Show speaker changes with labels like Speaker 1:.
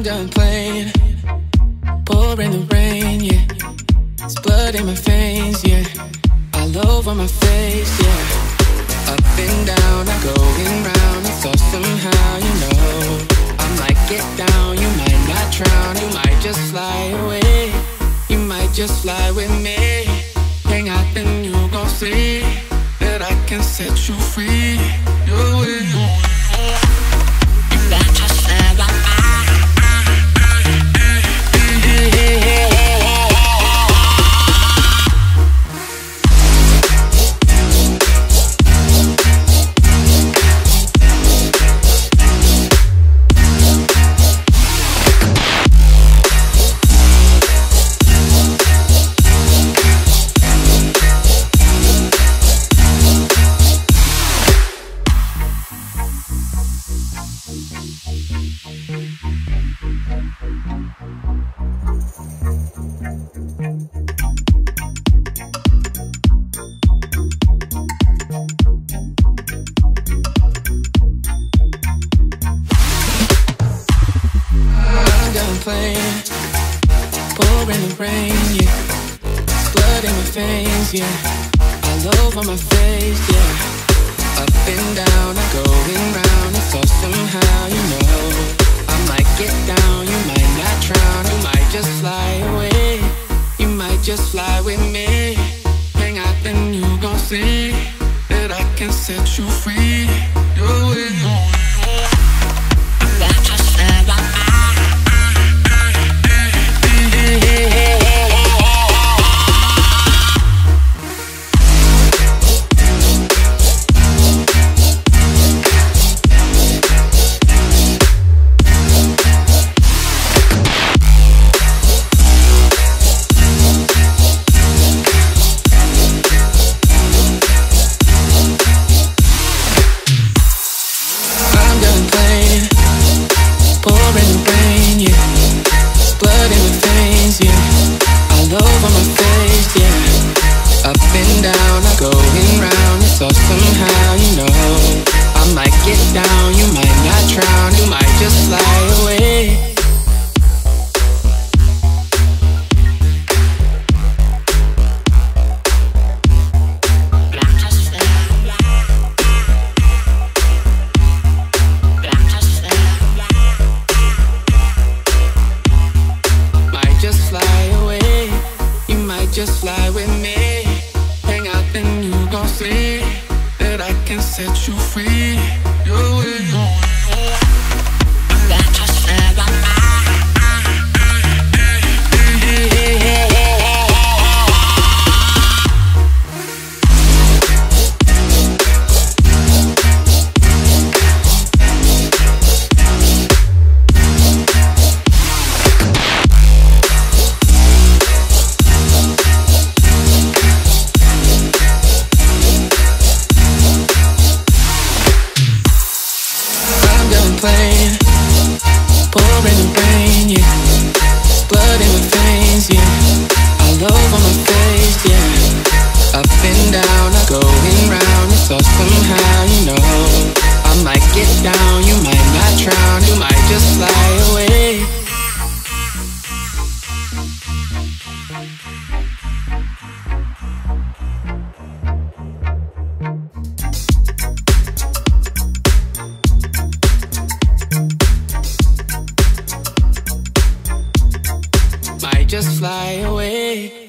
Speaker 1: I'm done playing, pouring the rain, yeah. It's blood in my veins, yeah. All over my face, yeah. Up and down, I'm going round. I thought somehow, you know, I might get down, you might not drown. You might just fly away, you might just fly with me. Hang out and you gon' see that I can set you free. Your way, your way. Playing, pouring the rain, yeah. It's blood in my veins, yeah. All over my face, yeah. Up and down, I'm going round. I thought somehow, you know, I might get down, you might not drown. You might just fly away, you might just fly with me. Hang out and you gon' see that I can set you free. Your way, your way. Pouring the rain, yeah. It's blood in my veins, yeah. All over my face, yeah. Up and down, I'm going round. It's all somehow, you know, I might get down, you might not drown. You might just fly away. Just fly with me, hang out and you gon' see that I can set you free. Your way, your way. Playing, pouring the rain, yeah. It's blood in my veins, yeah. All over my face, yeah. Up and down, I'm going round. It's all somehow, you know, I might get down, you might not drown. You might just fly away. Might just fly away.